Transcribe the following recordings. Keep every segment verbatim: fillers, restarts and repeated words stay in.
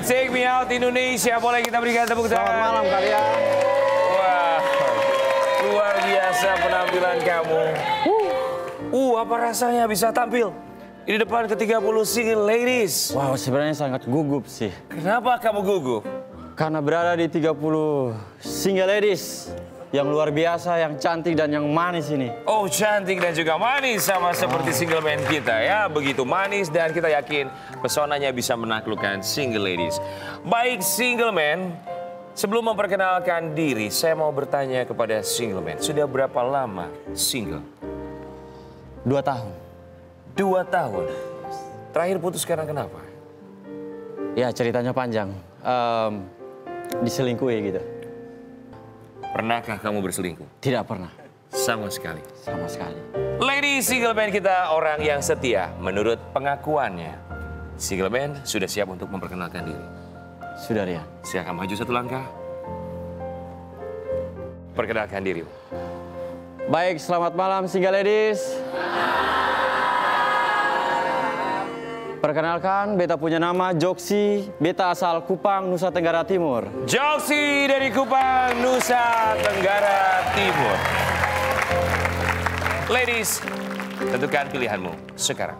Take Me Out Indonesia. Boleh kita berikan tepuk tangan. Selamat malam kalian. Wah, luar biasa penampilan kamu. Uh, uh apa rasanya bisa tampil di depan ke tiga puluh single ladies? Wow, sebenarnya sangat gugup sih. Kenapa kamu gugup? Karena berada di tiga puluh single ladies yang luar biasa, yang cantik dan yang manis ini. Oh, cantik dan juga manis sama seperti single man kita ya. Begitu manis dan kita yakin pesonanya bisa menaklukkan single ladies. Baik single man, sebelum memperkenalkan diri, saya mau bertanya kepada single man. Sudah berapa lama single? Dua tahun. Dua tahun. Terakhir putus karena kenapa? Ya ceritanya panjang. Um, diselingkuhi gitu. Pernahkah kamu berselingkuh? Tidak pernah. Sama sekali. Sama sekali. Lady single man kita orang yang setia menurut pengakuannya. Single man sudah siap untuk memperkenalkan diri. Sudah, Rian. Silakan maju satu langkah. Perkenalkan diri. Baik, selamat malam single ladies. Perkenalkan, beta punya nama Joksi, beta asal Kupang, Nusa Tenggara Timur. Joksi dari Kupang, Nusa Tenggara Timur. Ladies, tentukan pilihanmu sekarang.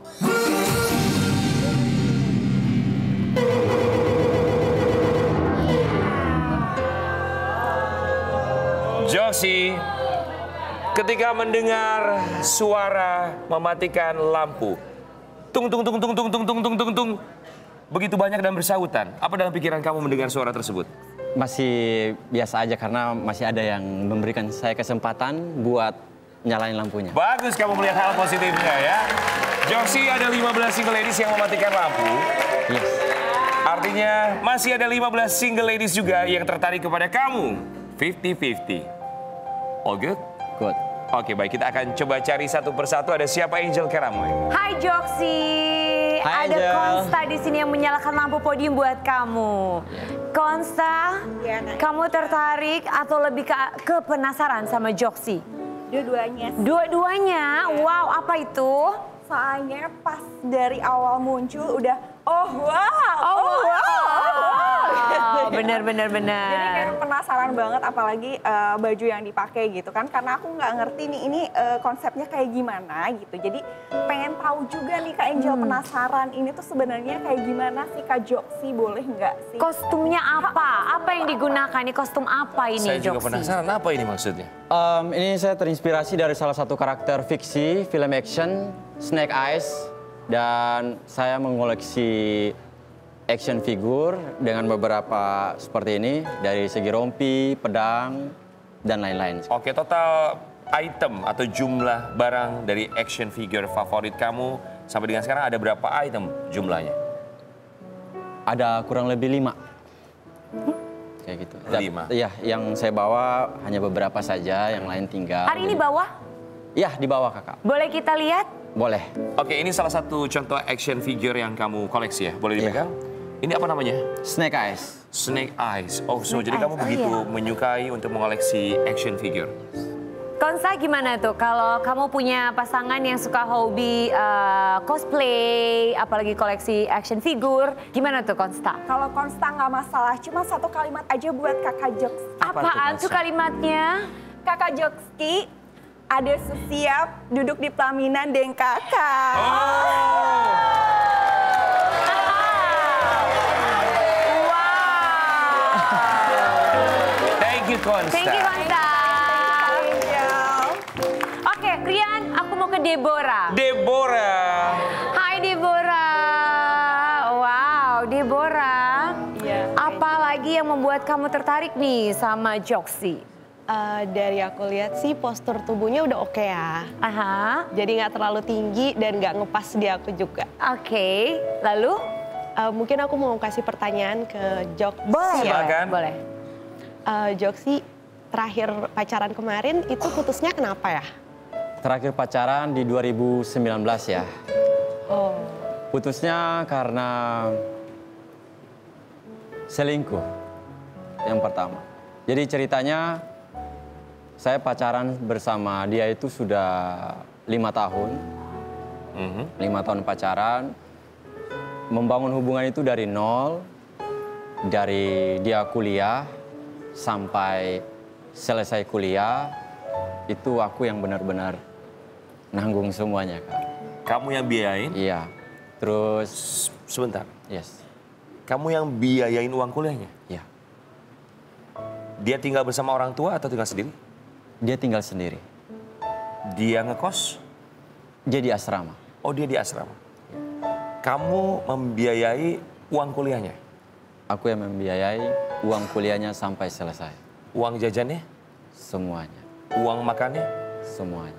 Joksi, ketika mendengar suara mematikan lampu, tung tung tung tung tung tung tung tung tung tung. Begitu banyak dan bersautan. Apa dalam pikiran kamu mendengar suara tersebut? Masih biasa aja karena masih ada yang memberikan saya kesempatan buat nyalain lampunya. Bagus kamu melihat hal positifnya ya. Joksi, ada lima belas single ladies yang mematikan lampu. Yes. Artinya masih ada lima belas single ladies juga yang tertarik kepada kamu. fifty fifty. All good? Good. Oke, baik. Kita akan coba cari satu persatu. Ada siapa Angel Keramoy? Hai Joksi, Hai, ada Angel. Konsta di sini yang menyalakan lampu podium buat kamu. Konsta, Ya, Nak. kamu tertarik atau lebih ke, ke penasaran sama Joksi? Dua-duanya. Dua-duanya, wow, apa itu? Soalnya pas dari awal muncul udah oh wow, Oh, oh, wow, oh, wow. bener bener bener. Jadi kayak penasaran banget apalagi uh, baju yang dipakai gitu kan, karena aku nggak ngerti nih ini uh, konsepnya kayak gimana gitu. Jadi pengen tahu juga nih Kak Angel, Hmm. penasaran ini tuh sebenarnya kayak gimana sih Kak Joksi, boleh nggak sih? Kostumnya apa? Apa yang digunakan? Ini kostum apa ini Saya juga Joksi? penasaran apa ini maksudnya. Um, ini saya terinspirasi dari salah satu karakter fiksi film action, Snake Eyes, dan saya mengoleksi action figure dengan beberapa seperti ini dari segi rompi, pedang, dan lain-lain. Oke, total item atau jumlah barang dari action figure favorit kamu sampai dengan sekarang ada berapa item jumlahnya? Ada kurang lebih lima. Kayak gitu. Dan- Lima? Iya, yang saya bawa hanya beberapa saja, yang lain tinggal. Hari ini bawah? Iya, di bawah kakak. Boleh kita lihat? Boleh. Oke, ini salah satu contoh action figure yang kamu koleksi ya. Boleh Iya. dipegang? Ini apa namanya? Snake Eyes. Snake Eyes. Oh, so Snake jadi Eyes, kamu oh begitu iya. menyukai untuk mengoleksi action figure. Konsta gimana tuh kalau kamu punya pasangan yang suka hobi uh, cosplay, apalagi koleksi action figure, gimana tuh Konsta? Kalau Konsta nggak masalah, cuma satu kalimat aja buat Kakak Joksi. Apa tuh, Apaan tuh Konsta? kalimatnya? Kakak Joksi, ada sesiap duduk di pelaminan deng kakak. Thank you, Konsta. Thank you Konsta. Angel. Oke, Rian, aku mau ke Deborah. Deborah. Hai Deborah. Wow, Deborah. Iya. Apa lagi yang membuat kamu tertarik nih sama Joksi? Eh, dari aku lihat sih postur tubuhnya udah oke ya. Aha. Jadi nggak terlalu tinggi dan nggak ngepas di aku juga. Oke, lalu? Eh, mungkin aku mau kasih pertanyaan ke Joksi. Boleh, ya. Silakan. boleh. Eh, Joksi, terakhir pacaran kemarin itu putusnya kenapa ya? Terakhir pacaran di dua ribu sembilan belas ya. Oh, Putusnya karena selingkuh yang pertama. Jadi ceritanya saya pacaran bersama dia itu sudah lima tahun. Mhm. Lima tahun pacaran. Membangun hubungan itu dari nol. dari dia kuliah sampai selesai kuliah, itu aku yang benar-benar nanggung semuanya, Kak. Kamu yang biayain? Iya. Terus, Sebentar. yes. Kamu yang biayain uang kuliahnya? Iya. Dia tinggal bersama orang tua atau tinggal sendiri? Dia tinggal sendiri. Dia ngekos? Dia di asrama. Oh, dia di asrama. Kamu membiayai uang kuliahnya? Aku yang membiayai uang kuliahnya sampai selesai. Uang jajannya? Semuanya. Uang makannya? Semuanya.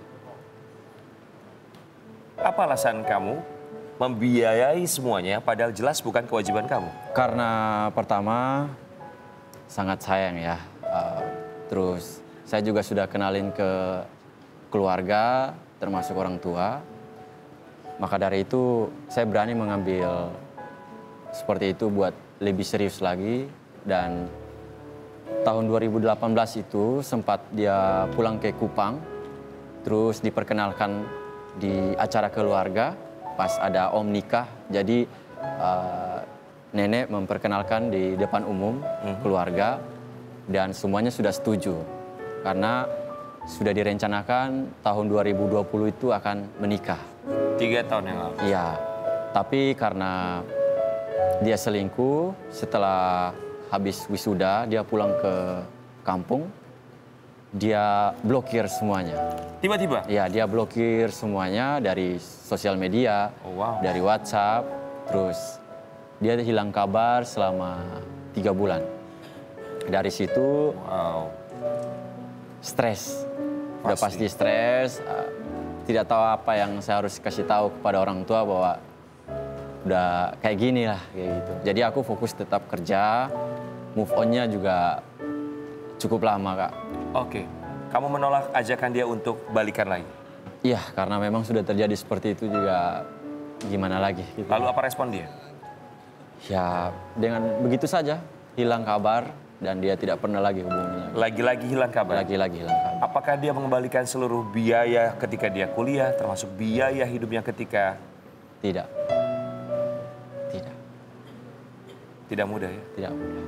Apa alasan kamu membiayai semuanya padahal jelas bukan kewajiban kamu? Karena pertama, sangat sayang ya. Uh, terus saya juga sudah kenalin ke keluarga, termasuk orang tua. Maka dari itu saya berani mengambil seperti itu buat lebih serius lagi. Dan tahun dua ribu delapan belas itu sempat dia pulang ke Kupang. Terus diperkenalkan di acara keluarga pas ada om nikah. Jadi uh, nenek memperkenalkan di depan umum keluarga. Dan semuanya sudah setuju. Karena sudah direncanakan tahun dua ribu dua puluh itu akan menikah. Tiga tahun yang lalu? Iya, tapi karena dia selingkuh setelah habis wisuda, dia pulang ke kampung, dia blokir semuanya. Tiba-tiba? Iya, dia blokir semuanya dari sosial media, Oh, wow. dari WhatsApp, terus dia hilang kabar selama tiga bulan. Dari situ Wow. stres, udah Pasti. pasti stres. uh, Tidak tahu apa yang saya harus kasih tahu kepada orang tua bahwa udah kayak gini lah, kayak gitu. Jadi aku fokus tetap kerja, move on-nya juga cukup lama, Kak. Oke. Kamu menolak ajakan dia untuk balikan lagi? Iya, karena memang sudah terjadi seperti itu juga gimana lagi. Gitu. Lalu apa respon dia? Ya dengan begitu saja, hilang kabar dan dia tidak pernah lagi hubungi lagi. Lagi-lagi hilang kabar? Lagi-lagi hilang kabar. Apakah dia mengembalikan seluruh biaya ketika dia kuliah, termasuk biaya hidupnya ketika... Tidak. Tidak. Tidak mudah ya? Tidak mudah.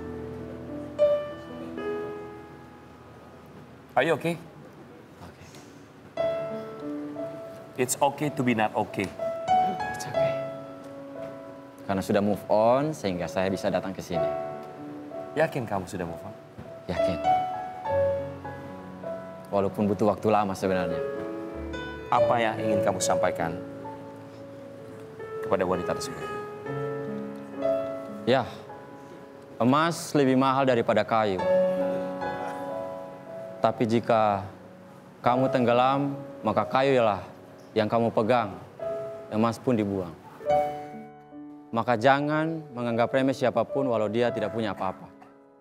Are you okay? Oke. It's okay to be not okay. It's okay. Karena sudah move on sehingga saya bisa datang ke sini. Yakin kamu sudah move on? Yakin. Walaupun butuh waktu lama sebenarnya. Apa yang ingin kamu sampaikan kepada wanita tersebut? Ya, emas lebih mahal daripada kayu. Tapi jika kamu tenggelam, maka kayu ialah yang kamu pegang. Emas pun dibuang. Maka jangan menganggap remeh siapapun walau dia tidak punya apa-apa.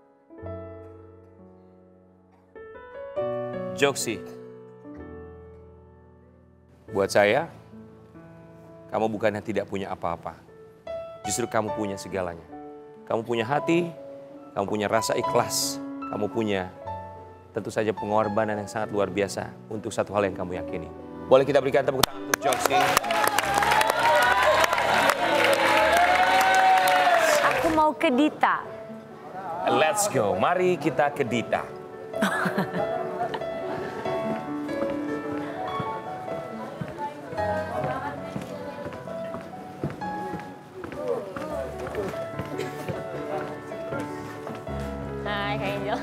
Joksi, buat saya, kamu bukannya tidak punya apa-apa. Justru kamu punya segalanya. Kamu punya hati, kamu punya rasa ikhlas, kamu punya tentu saja pengorbanan yang sangat luar biasa untuk satu hal yang kamu yakini. Boleh kita berikan tepuk tangan untuk Joksi? Aku mau ke Dita. Let's go, mari kita ke Dita. Hai Kak Angel.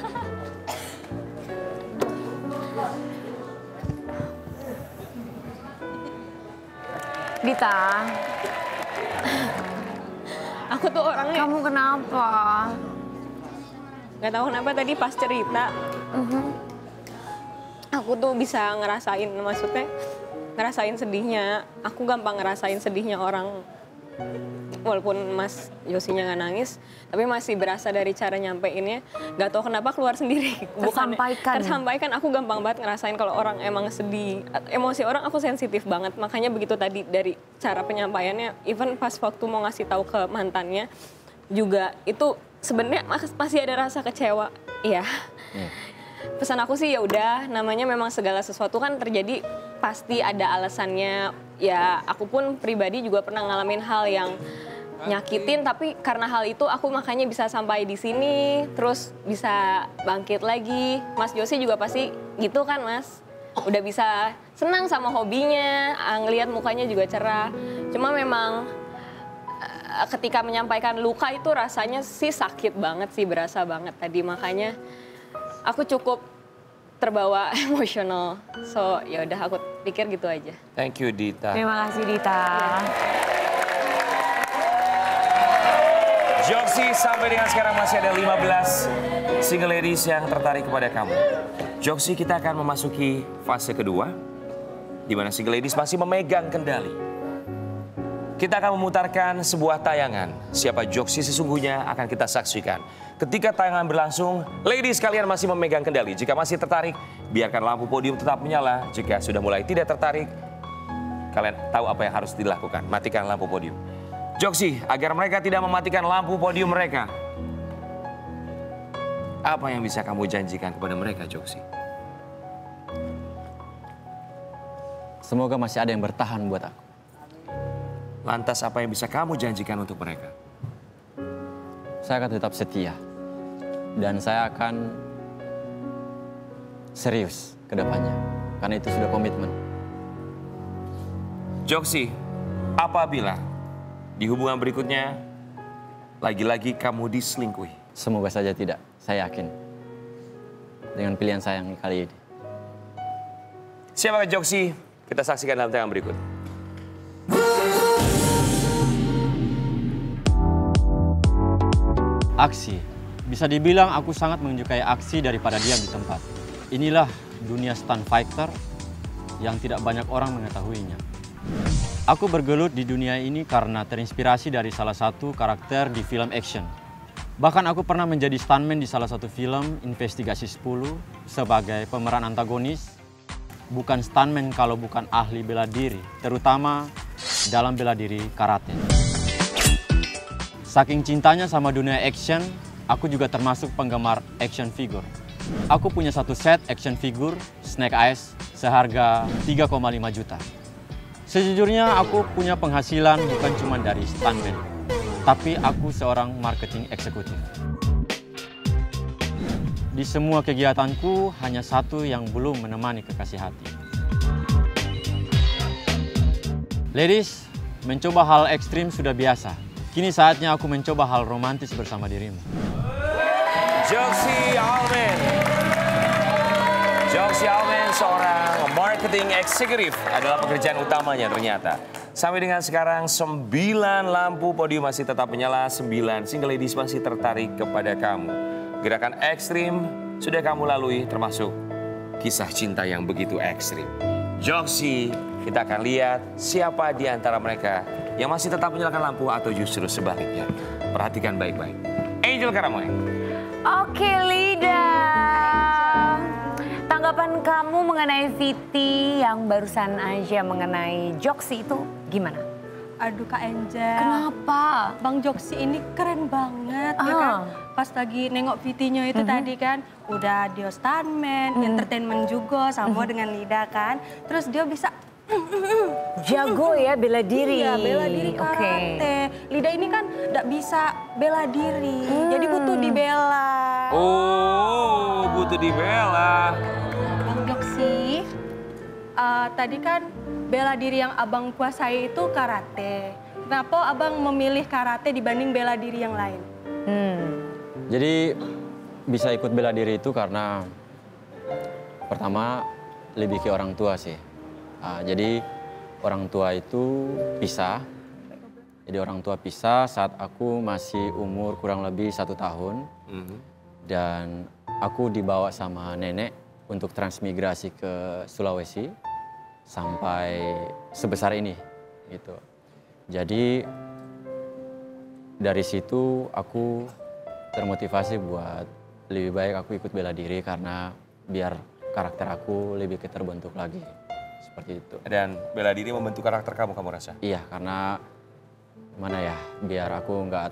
Dita, Aku tuh orangnya kamu kenapa? nggak tahu kenapa tadi pas cerita, aku tuh bisa ngerasain, maksudnya ngerasain sedihnya. Aku gampang ngerasain sedihnya orang. Walaupun Mas Yosinya nggak nangis, tapi masih berasa dari cara nyampeinnya. Nggak tahu kenapa keluar sendiri. Bukan- Tersampaikan. Tersampaikan. Aku gampang banget ngerasain kalau orang emang sedih. Emosi orang aku sensitif banget. Makanya begitu tadi dari cara penyampaiannya, even pas waktu mau ngasih tahu ke mantannya, juga itu sebenarnya mas- masih ada rasa kecewa. Iya. Pesan aku sih ya udah, namanya memang segala sesuatu kan terjadi pasti ada alasannya. Ya aku pun pribadi juga pernah ngalamin hal yang nyakitin, tapi karena hal itu aku makanya bisa sampai di sini, terus bisa bangkit lagi. Mas Josi juga pasti gitu kan, Mas? Udah bisa senang sama hobinya, ngelihat mukanya juga cerah. Cuma memang ketika menyampaikan luka itu rasanya sih sakit banget sih, berasa banget tadi. Makanya aku cukup terbawa emosional. So ya udah aku pikir gitu aja. Thank you Dita. Terima kasih Dita. Joksi, sampai dengan sekarang masih ada lima belas single ladies yang tertarik kepada kamu. Joksi, kita akan memasuki fase kedua, di mana single ladies masih memegang kendali. Kita akan memutarkan sebuah tayangan. Siapa Joksi sesungguhnya akan kita saksikan. Ketika tayangan berlangsung, ladies kalian masih memegang kendali. Jika masih tertarik, biarkan lampu podium tetap menyala. Jika sudah mulai tidak tertarik, kalian tahu apa yang harus dilakukan. Matikan lampu podium. Joksi, agar mereka tidak mematikan lampu podium mereka, apa yang bisa kamu janjikan kepada mereka, Joksi? Semoga masih ada yang bertahan buat aku. Lantas apa yang bisa kamu janjikan untuk mereka? Saya akan tetap setia. Dan saya akan serius ke depannya. Karena itu sudah komitmen. Joksi, apabila di hubungan berikutnya lagi-lagi kamu diselingkuhi? Semoga saja tidak, saya yakin. Dengan pilihan saya yang kali ini. Siapakah Joksi? Kita saksikan dalam tayangan berikut. Aksi. Bisa dibilang aku sangat menyukai aksi daripada diam di tempat. Inilah dunia stunt fighter yang tidak banyak orang mengetahuinya. Aku bergelut di dunia ini karena terinspirasi dari salah satu karakter di film action. Bahkan aku pernah menjadi stuntman di salah satu film Investigasi sepuluh sebagai pemeran antagonis. Bukan stuntman kalau bukan ahli bela diri, terutama dalam bela diri karate. Saking cintanya sama dunia action, aku juga termasuk penggemar action figure. Aku punya satu set action figure Snake Eyes seharga tiga koma lima juta. Sejujurnya aku punya penghasilan bukan cuma dari stuntman, tapi aku seorang marketing eksekutif. Di semua kegiatanku hanya satu yang belum menemani kekasih hati. Ladies, mencoba hal ekstrim sudah biasa. Kini saatnya aku mencoba hal romantis bersama dirimu. Joksi Almen. Joksi Almen seorang marketing eksekutif adalah pekerjaan utamanya ternyata. Sampai dengan sekarang sembilan lampu podium masih tetap menyala, sembilan single ladies masih tertarik kepada kamu. Gerakan ekstrim sudah kamu lalui termasuk kisah cinta yang begitu ekstrim. Joksi, kita akan lihat siapa di antara mereka yang masih tetap menyalakan lampu atau justru sebaliknya. Perhatikan baik-baik. Angel Karamoy. Oke Lida, tanggapan kamu mengenai Viti yang barusan aja mengenai Joksi itu gimana? Aduh Kak Angel. Kenapa? Bang Joksi ini keren banget Ah. ya kan. Pas lagi nengok Vitinya itu Mhm. tadi kan, udah dia stuntman, Mhm. entertainment juga sama dengan Lida kan. Terus dia bisa Jago ya bela diri. Iya, bela diri Oke. karate. Lida ini kan nggak bisa bela diri, jadi butuh dibela. Oh, butuh dibela. Bang Joksi, eh, tadi kan bela diri yang abang kuasai itu karate. Kenapa abang memilih karate dibanding bela diri yang lain? Hmm. Jadi bisa ikut bela diri itu karena pertama lebih ke orang tua sih. Ah, jadi orang tua itu pisah. Jadi orang tua pisah saat aku masih umur kurang lebih satu tahun. Mhm. Dan aku dibawa sama nenek untuk transmigrasi ke Sulawesi sampai sebesar ini gitu. Jadi dari situ aku termotivasi buat lebih baik aku ikut bela diri karena biar karakter aku lebih terbentuk lagi. Seperti itu. Dan bela diri membentuk karakter kamu, kamu rasa? Iya, karena mana ya, biar aku nggak,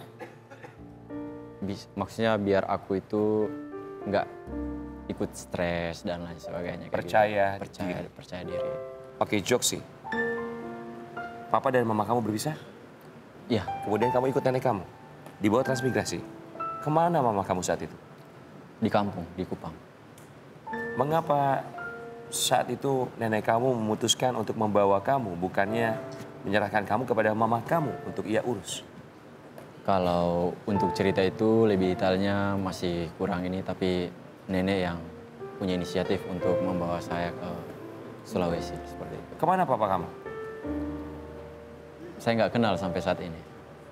bis- maksudnya biar aku itu nggak ikut stres dan lain sebagainya. kayak Percaya gitu. Percaya, diri. percaya diri. Oke, Joksi. Papa dan mama kamu berpisah? Iya. Kemudian kamu ikut nenek kamu, dibawa transmigrasi. Kemana mama kamu saat itu? Di kampung, di Kupang. Mengapa saat itu nenek kamu memutuskan untuk membawa kamu, bukannya menyerahkan kamu kepada mama kamu untuk ia urus? Kalau untuk cerita itu lebih detailnya masih kurang ini, tapi nenek yang punya inisiatif untuk membawa saya ke Sulawesi seperti itu. Kemana papa kamu? Saya nggak kenal sampai saat ini.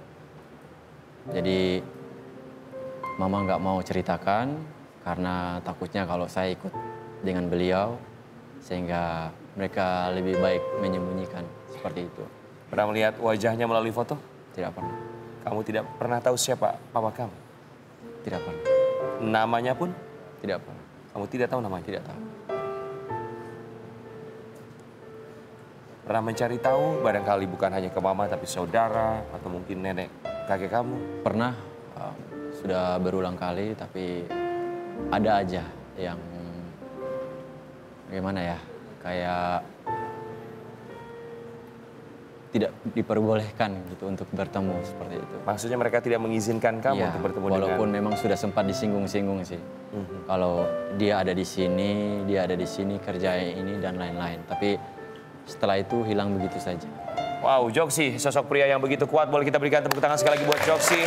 Jadi mama nggak mau ceritakan karena takutnya kalau saya ikut dengan beliau sehingga mereka lebih baik menyembunyikan seperti itu. Pernah melihat wajahnya melalui foto? Tidak pernah. Kamu tidak pernah tahu siapa papa kamu? Tidak pernah. Namanya pun? Tidak pernah. Kamu tidak tahu namanya? Tidak tahu. Pernah mencari tahu barangkali bukan hanya ke mama tapi saudara atau mungkin nenek kakek kamu? Pernah, um, sudah berulang kali tapi ada aja yang gimana ya, kayak tidak diperbolehkan gitu untuk bertemu seperti itu. Maksudnya mereka tidak mengizinkan kamu Ya, untuk bertemu walaupun dengan... memang sudah sempat disinggung-singgung sih. Mhm. Kalau dia ada di sini, dia ada di sini, kerja ini dan lain-lain. Tapi setelah itu hilang begitu saja. Wow, Joksi, sosok pria yang begitu kuat. Boleh kita berikan tepuk tangan sekali lagi buat Joksi.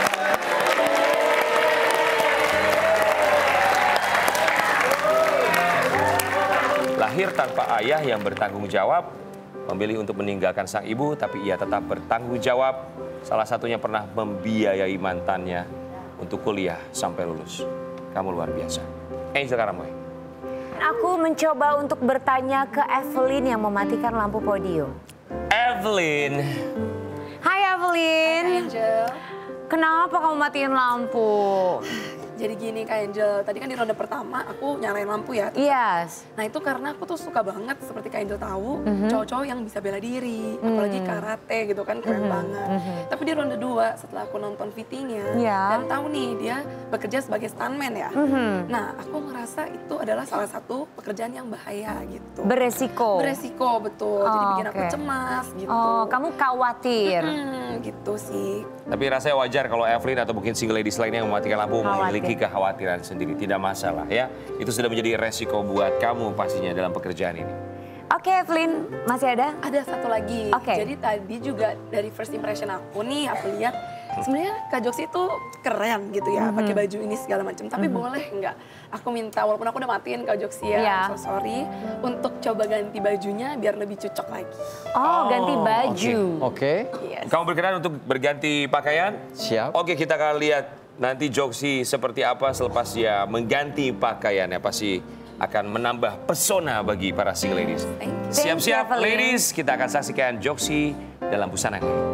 Lahir tanpa ayah yang bertanggung jawab, memilih untuk meninggalkan sang ibu, tapi ia tetap bertanggung jawab. Salah satunya pernah membiayai mantannya untuk kuliah sampai lulus. Kamu luar biasa. Angel Karamoy. Aku mencoba untuk bertanya ke Evelyn yang mematikan lampu podium. Evelyn. Hai Evelyn. Kak Angel. Kenapa kamu matiin lampu? Jadi gini Kak Angel, tadi kan di ronde pertama aku nyalain lampu ya. Yes. Nah itu karena aku tuh suka banget seperti Kak Angel tahu, Mhm. cowok-cowok yang bisa bela diri, Hmm. apalagi karate gitu kan keren Mhm, banget. mhm. Tapi di ronde dua setelah aku nonton V T-nya Ya. dan tahu nih dia bekerja sebagai stuntman ya. Mhm. Nah aku ngerasa itu adalah salah satu pekerjaan yang bahaya gitu. Beresiko. Beresiko betul, jadi Oh, bikin aku oke. cemas gitu. Oh, kamu khawatir. Hmm, gitu sih. Tapi rasanya wajar kalau Evelyn atau mungkin single ladies lainnya yang mematikan lampu Khawatir. memiliki kekhawatiran sendiri. Tidak masalah ya. Itu sudah menjadi resiko buat kamu pastinya dalam pekerjaan ini. Oke Evelyn, masih ada? Ada satu lagi. Oke. Jadi tadi juga dari first impression aku nih, aku lihat sebenarnya Kak Joksi itu keren gitu ya, Mhm. pakai baju ini segala macam. Tapi Mhm. boleh nggak? Aku minta, walaupun aku udah matiin Kak Joksi ya, Iya. I'm so sorry, untuk coba ganti bajunya biar lebih cocok lagi. Oh, ganti baju. Oke, Yes. Kamu berkenan untuk berganti pakaian? siap. Oke, kita akan lihat nanti Joksi seperti apa selepas dia mengganti pakaiannya. Pasti akan menambah pesona bagi para single ladies. Thank you. Siap-siap Thank you, Evelyn. ladies, kita akan saksikan Joksi dalam busana ini.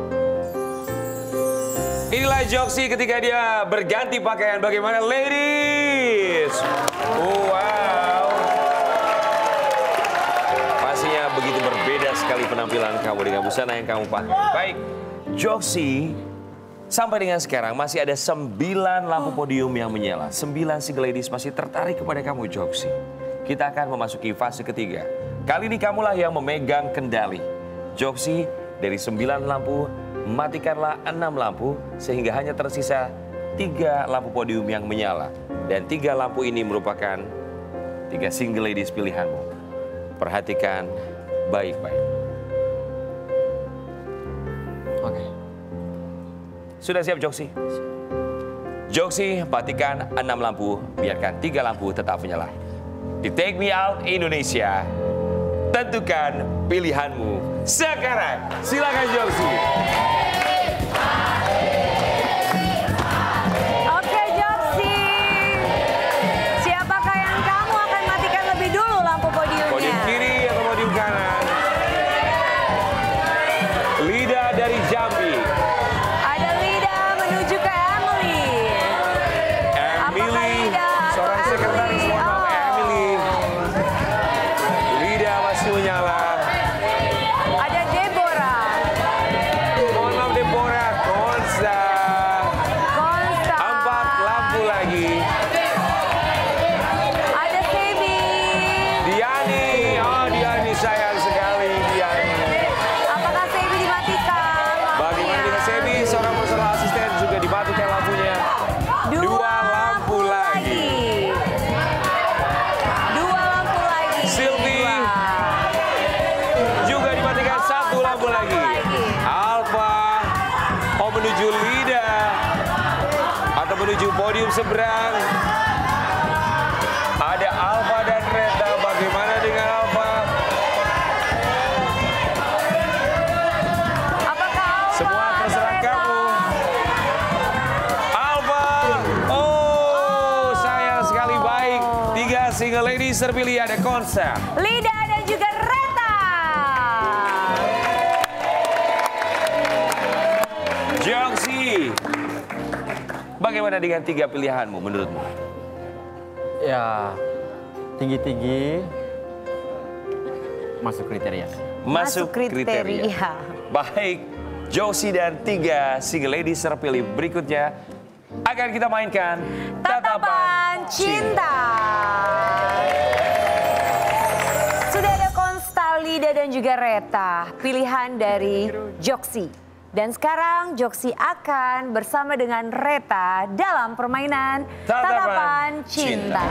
Inilah Joksi ketika dia berganti pakaian. Bagaimana ladies? Wow. Pastinya begitu berbeda sekali penampilan kamu dengan busana yang kamu pakai. Baik, Joksi, sampai dengan sekarang masih ada sembilan lampu podium yang menyala. Sembilan single ladies masih tertarik kepada kamu, Joksi. Kita akan memasuki fase ketiga. Kali ini kamulah yang memegang kendali. Joksi, dari sembilan lampu, matikanlah enam lampu sehingga hanya tersisa tiga lampu podium yang menyala. Dan tiga lampu ini merupakan tiga single ladies pilihanmu. Perhatikan baik-baik. Oke. Sudah siap Joksi? Joksi, matikan enam lampu, biarkan tiga lampu tetap menyala. Di Take Me Out Indonesia, tentukan pilihanmu sekarang. Silakan Joksi. Oke Joksi, siapakah yang kamu akan matikan lebih dulu lampu podiumnya? Podium kiri atau podium kanan? Lida dari Jambi. Ada Lida menuju ke Emily. Apakah Emily, Lida atau seorang sekretaris Emily? mohon maaf, Oh. Emily. Lida masih menyala. Ada Deborah. Mohon maaf Deborah, Konsta. Konsta. Empat lampu lagi. Ada Sebi. Diani, oh Diani sayang sekali Diani. Apakah Sebi dimatikan? seberang. Ada Alfa dan Reta. Bagaimana dengan Alfa? Apakah Alfa Semua terserah atau Reta? kamu. Alfa. Oh, sayang sekali baik. Tiga single ladies terpilih ada Konsta, Lida dan juga Reta. Joksi. Bagaimana dengan tiga pilihanmu menurutmu? Ya, tinggi-tinggi masuk kriteria. Masuk kriteria. Baik, Josie dan tiga single ladies terpilih berikutnya akan kita mainkan Tatapan Cinta. Sudah ada Konsta, Lida dan juga Reta, pilihan dari Joksi. Dan sekarang Joksi akan bersama dengan Reta dalam permainan Tatapan Tatapan Cinta.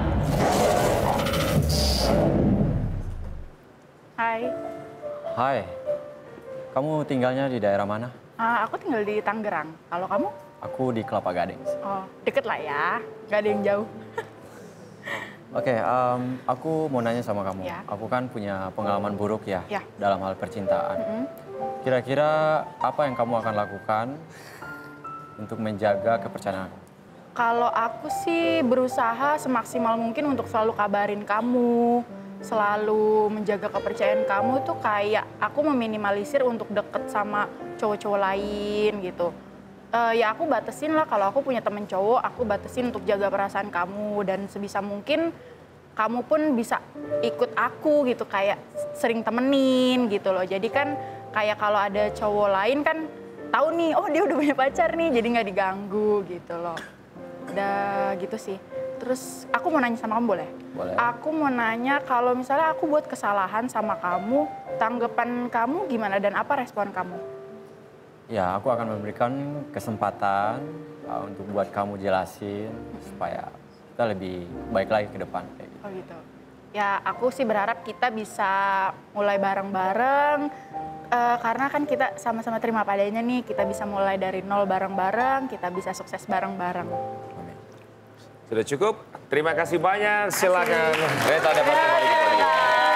Hai, Hai, kamu tinggalnya di daerah mana? uh, aku tinggal di Tangerang. Kalau kamu? Aku di Kelapa Gading. Oh, deket lah ya, gak ada yang jauh. Oke, em, aku mau nanya sama kamu. Ya. Aku kan punya pengalaman buruk ya, Ya. dalam hal percintaan. Mm-mm. Kira-kira apa yang kamu akan lakukan untuk menjaga kepercayaan aku? Kalau aku sih berusaha semaksimal mungkin untuk selalu kabarin kamu, selalu menjaga kepercayaan kamu tuh kayak aku meminimalisir untuk deket sama cowok-cowok lain gitu. Eh, ya aku batasin lah kalau aku punya temen cowok, aku batasin untuk jaga perasaan kamu dan sebisa mungkin kamu pun bisa ikut aku gitu kayak sering temenin gitu loh. Jadi kan kayak kalau ada cowok lain kan tahu nih, oh dia udah punya pacar nih, jadi nggak diganggu gitu loh. Udah gitu sih. Terus aku mau nanya sama kamu boleh? Boleh. Aku mau nanya kalau misalnya aku buat kesalahan sama kamu, tanggapan kamu gimana dan apa respon kamu? Ya, aku akan memberikan kesempatan uh, untuk buat kamu jelasin supaya kita lebih baik lagi ke depan kayak gitu. Oh gitu. Ya aku sih berharap kita bisa mulai bareng-bareng uh, karena kan kita sama-sama terima padanya nih, kita bisa mulai dari nol bareng-bareng, kita bisa sukses bareng-bareng. Amin. Sudah cukup? Terima kasih banyak. Silakan Reta dapat kembali ke podium.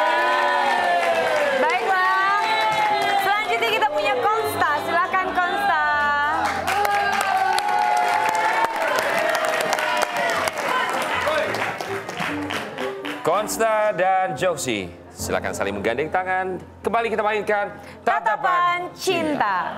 Baiklah, selanjutnya kita punya Konsta. Silakan Konsta. Konsta dan Joksi, silakan saling menggandeng tangan. Kembali kita mainkan Tatapan Cinta.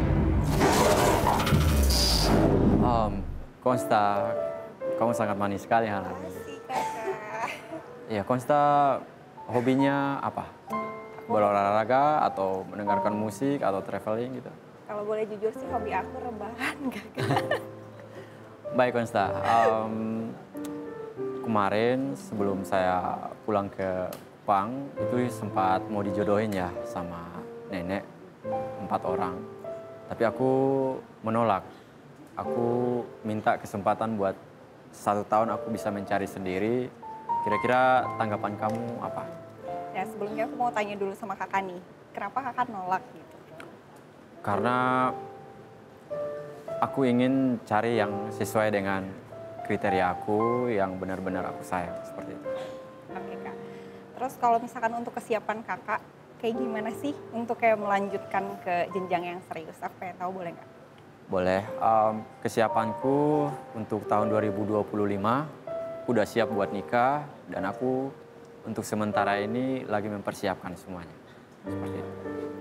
Um, Konsta, kamu sangat manis sekali hari ini. Iya, Konsta hobinya apa? Berolahraga atau mendengarkan musik atau traveling gitu? Kalau boleh jujur sih hobi aku rebahan, Kakak. Baik Konsta, um, kemarin sebelum saya pulang ke Kupang itu sempat mau dijodohin ya sama nenek empat orang. Tapi aku menolak. Aku minta kesempatan buat satu tahun aku bisa mencari sendiri. Kira-kira tanggapan kamu apa? Ya sebelumnya aku mau tanya dulu sama kakak nih, kenapa kakak nolak gitu? Karena aku ingin cari yang sesuai dengan kriteria aku, yang benar-benar aku sayang, seperti itu. Oke kak. Terus kalau misalkan untuk kesiapan kakak, kayak gimana sih untuk kayak melanjutkan ke jenjang yang serius? Aku pengen tahu boleh nggak? Boleh. Um, kesiapanku untuk tahun dua ribu dua puluh lima udah siap buat nikah dan aku untuk sementara ini lagi mempersiapkan semuanya. Seperti itu.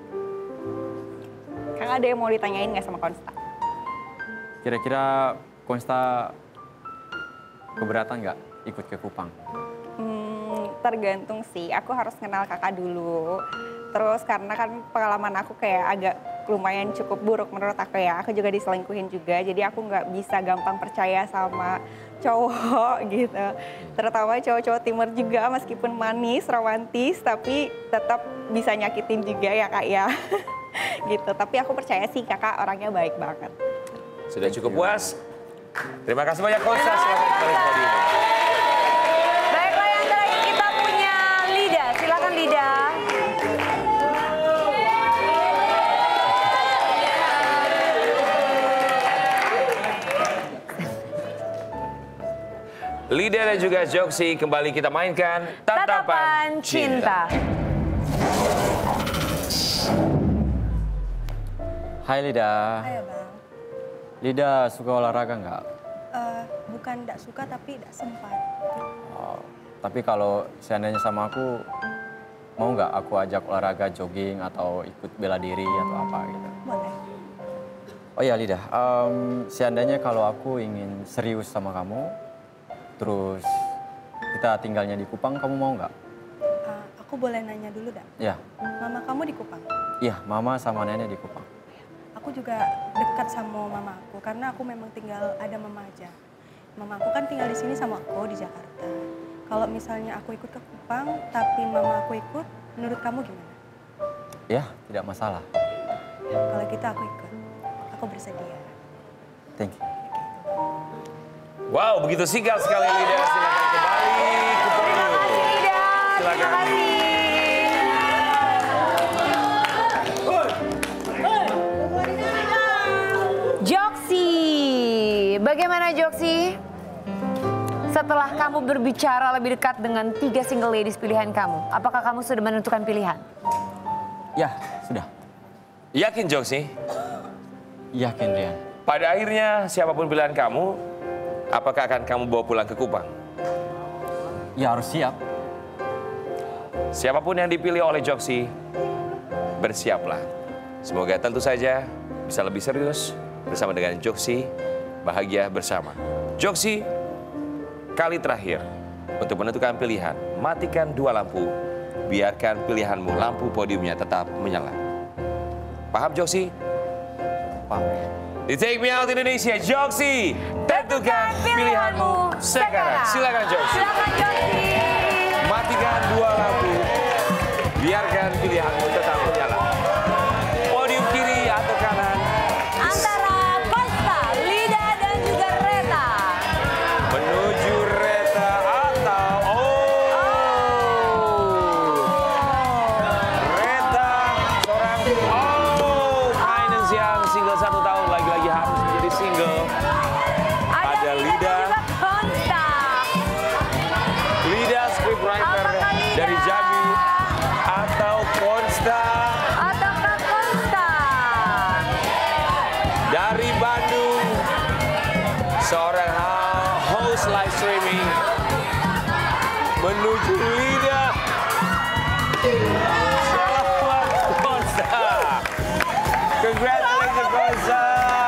Kakak ada yang mau ditanyain nggak sama Konsta? Kira-kira Konsta keberatan nggak ikut ke Kupang? Hmm, tergantung sih. Aku harus kenal kakak dulu. Terus karena kan pengalaman aku kayak agak lumayan cukup buruk menurut aku ya. Aku juga diselingkuhin juga, jadi aku nggak bisa gampang percaya sama cowok gitu. Terutama cowok-cowok timur juga meskipun manis, romantis, tapi tetap bisa nyakitin juga ya kak ya. Gitu, tapi aku percaya sih kakak orangnya baik banget. Sudah cukup puas? Terima kasih banyak Konsta. Silakan kembali ke podium. Baiklah, yang terakhir kita punya Lida. Silakan Lida. Lida dan juga Joxy, kembali kita mainkan Tatapan, Tatapan Cinta. Hai Lida. Ayo bang. Lida suka olahraga nggak? Uh, bukan tidak suka tapi tidak sempat. Oh, tapi kalau seandainya sama aku, mau nggak aku ajak olahraga jogging atau ikut bela diri atau apa gitu? Boleh. Oh iya Lida, um, seandainya kalau aku ingin serius sama kamu, terus kita tinggalnya di Kupang, kamu mau nggak? Uh, aku boleh nanya dulu dak? Ya. Mama kamu di Kupang? Iya, mama sama nenek di Kupang. Aku juga dekat sama mama aku karena aku memang tinggal ada mama aja. Mama aku kan tinggal di sini sama aku di Jakarta. Kalau misalnya aku ikut ke Kupang tapi mama aku ikut, menurut kamu gimana? Ya, tidak masalah. Kalau gitu aku ikut. Aku bersedia. Thank you. Wow, begitu sigap sekali Lida. Silakan kembali ke podium. Terima kasih Lida. Silakan. Terima kasih. Joxy, bagaimana Joxy? Setelah kamu berbicara lebih dekat dengan tiga single ladies pilihan kamu, apakah kamu sudah menentukan pilihan? Ya, sudah. Yakin Joxy? Yakin Rian. Pada akhirnya siapapun pilihan kamu, apakah akan kamu bawa pulang ke Kupang? Ya harus siap. Siapapun yang dipilih oleh Joxy, bersiaplah. Semoga tentu saja bisa lebih serius bersama dengan Joxy, bahagia bersama. Joxy, kali terakhir untuk menentukan pilihan, matikan dua lampu, biarkan pilihanmu lampu podiumnya tetap menyala. Paham Joxy? Paham. Di Take Me Out Indonesia, Joxy, tentukan pilihanmu sekarang. Silakan Joxy. Silakan Joxy. Matikan dua lampu, biarkan pilihanmu tetap menyala. Podium kiri atau kanan? Antara Konsta, Lida dan juga Reta. Menuju Reta atau oh, Reta seorang oh finance yang single satu tahun lagi-lagi harus menjadi single. Ada Lida, Konsta. Lida scriptwriter Apakah Lida? dari Jambi atau Konsta Ataukah Konsta? dari Bandung, seorang host live streaming menuju Lida. Selamat Konsta. Congratulations Konsta.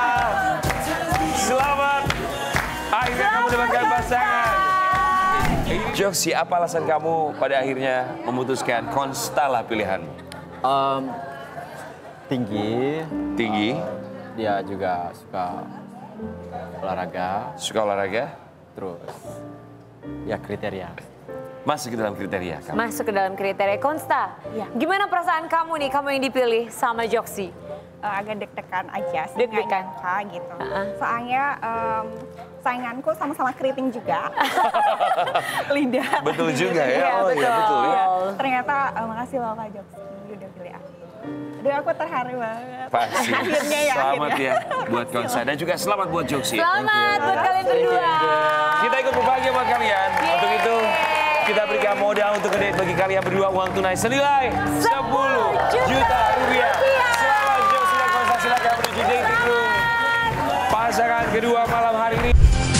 Selamat. Akhirnya kamu mendapatkan pasangan. Joxy, apa alasan kamu pada akhirnya memutuskan Konsta lah pilihanmu? Um, tinggi. Tinggi, Dia juga suka olahraga. suka olahraga, Terus ya kriteria. masuk ke dalam kriteria kamu. Masuk ke dalam kriteria Konsta. Gimana perasaan kamu nih, kamu yang dipilih sama Joxy? Uh, agak deg-degan aja sih. Deg-degan. nggak nyangka gitu. Uh-uh. Soalnya um, sainganku sama-sama keriting juga. Lida. Betul juga ya. Iya, Oh iya betul ya. Ternyata uh, makasih loh Kak Joxy udah pilih aku. Aduh aku terharu banget. Pasti. Akhirnya ya. Selamat akhirnya. ya buat Konsta dan juga selamat buat Joxy. Selamat buat kalian berdua. Kita ikut berbahagia buat kalian. Untuk itu kita berikan modal untuk ngedate bagi kalian berdua, uang tunai senilai sepuluh juta rupiah. Selamat Joxy dan Konsta, silakan menuju dating room. Pasangan kedua malam hari ini.